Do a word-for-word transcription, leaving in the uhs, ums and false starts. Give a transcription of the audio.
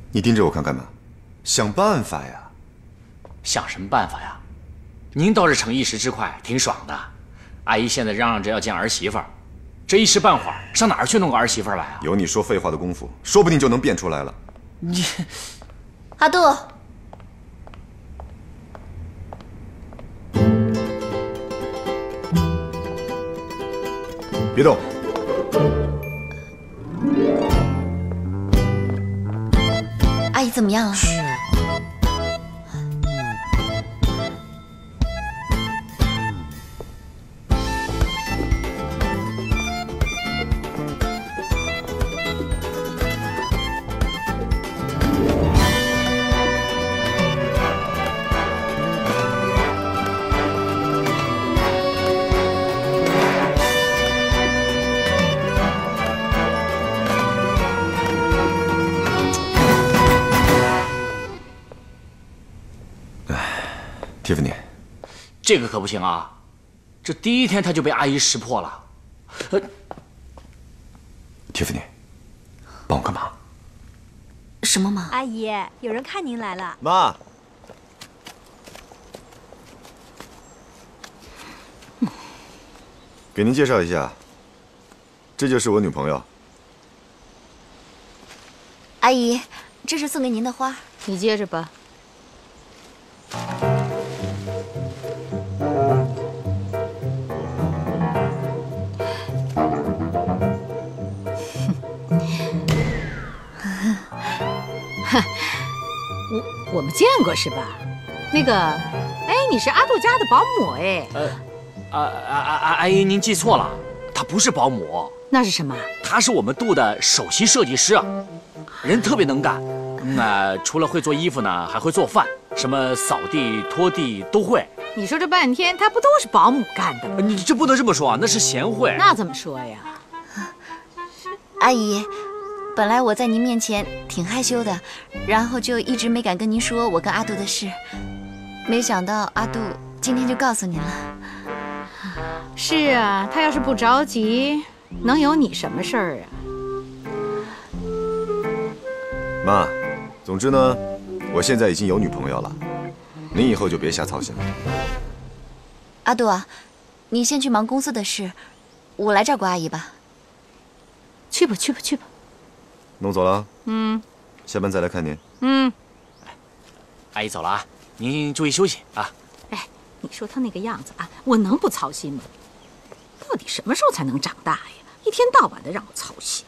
你盯着我看干嘛？想办法呀！ 想什么办法呀？您倒是逞一时之快，挺爽的。阿姨现在嚷嚷着要见儿媳妇儿，这一时半会儿上哪儿去弄个儿媳妇来啊？ 有你说废话的功夫，说不定就能变出来了。 你， 阿杜， 别动。 阿姨怎么样了？ 蒂芙尼， 这个可不行啊！这第一天他就被阿姨识破了。呃， 蒂芙尼，帮我个忙。 什么忙？ 阿姨，有人看您来了。 妈。给您介绍一下，这就是我女朋友。 阿姨，这是送给您的花， 你接着吧。我我们见过是吧？那个，哎，你是阿杜家的保姆哎。 呃，啊啊啊！阿姨，您记错了，她不是保姆， 那是什么？ 她是我们杜的首席设计师啊，人特别能干。那、呃、除了会做衣服呢，还会做饭，什么扫地、拖地都会。 你说这半天，她不都是保姆干的吗？ 你这不能这么说啊，那是贤惠。 那怎么说呀？ 阿姨。本来我在您面前挺害羞的，然后就一直没敢跟您说我跟阿杜的事，没想到阿杜今天就告诉您了。 是啊，他要是不着急，能有你什么事儿啊？ 妈，总之呢，我现在已经有女朋友了，您以后就别瞎操心了。 阿杜啊，你先去忙公司的事，我来照顾阿姨吧。 去吧，去吧，去吧。 弄走了。 嗯， 下班再来看您。 嗯， 阿姨走了啊，您注意休息啊。 哎，你说他那个样子啊，我能不操心吗？到底什么时候才能长大呀？一天到晚的让我操心。